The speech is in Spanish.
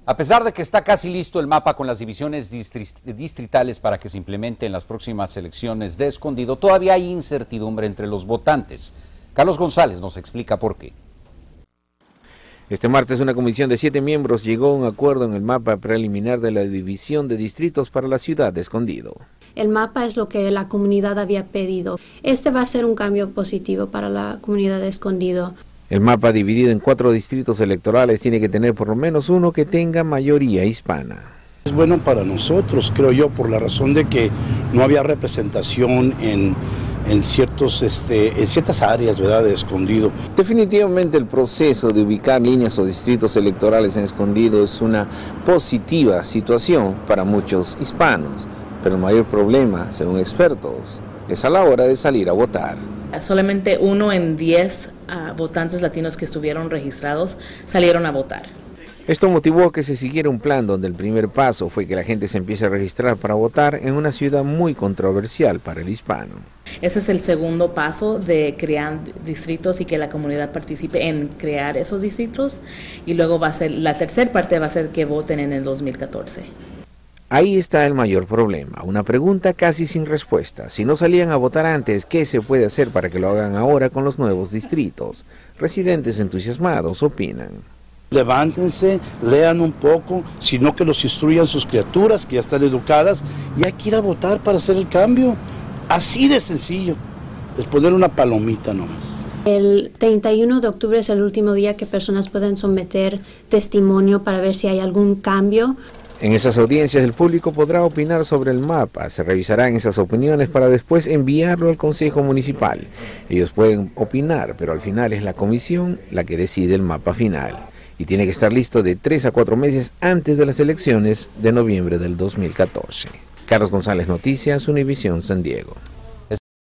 A pesar de que está casi listo el mapa con las divisiones distritales para que se implemente en las próximas elecciones de Escondido, todavía hay incertidumbre entre los votantes. Carlos González nos explica por qué. Este martes una comisión de 7 miembros llegó a un acuerdo en el mapa preliminar de la división de distritos para la ciudad de Escondido. El mapa es lo que la comunidad había pedido. Este va a ser un cambio positivo para la comunidad de Escondido. El mapa dividido en 4 distritos electorales tiene que tener por lo menos uno que tenga mayoría hispana. Es bueno para nosotros, creo yo, por la razón de que no había representación en ciertas áreas, ¿verdad?, de Escondido. Definitivamente el proceso de ubicar líneas o distritos electorales en Escondido es una positiva situación para muchos hispanos, pero el mayor problema, según expertos, es a la hora de salir a votar. Solamente 1 en 10 votantes latinos que estuvieron registrados salieron a votar. Esto motivó que se siguiera un plan donde el primer paso fue que la gente se empiece a registrar para votar en una ciudad muy controversial para el hispano. Ese es el segundo paso de crear distritos y que la comunidad participe en crear esos distritos, y luego va a ser la tercera parte, va a ser que voten en el 2014. Ahí está el mayor problema, una pregunta casi sin respuesta. Si no salían a votar antes, ¿qué se puede hacer para que lo hagan ahora con los nuevos distritos? Residentes entusiasmados opinan. Levántense, lean un poco, sino que los instruyan sus criaturas que ya están educadas, y hay que ir a votar para hacer el cambio. Así de sencillo, es poner una palomita nomás. El 31 de octubre es el último día que personas pueden someter testimonio para ver si hay algún cambio. En esas audiencias el público podrá opinar sobre el mapa, se revisarán esas opiniones para después enviarlo al Consejo Municipal. Ellos pueden opinar, pero al final es la comisión la que decide el mapa final. Y tiene que estar listo de 3 a 4 meses antes de las elecciones de noviembre del 2014. Carlos González, Noticias, Univisión, San Diego.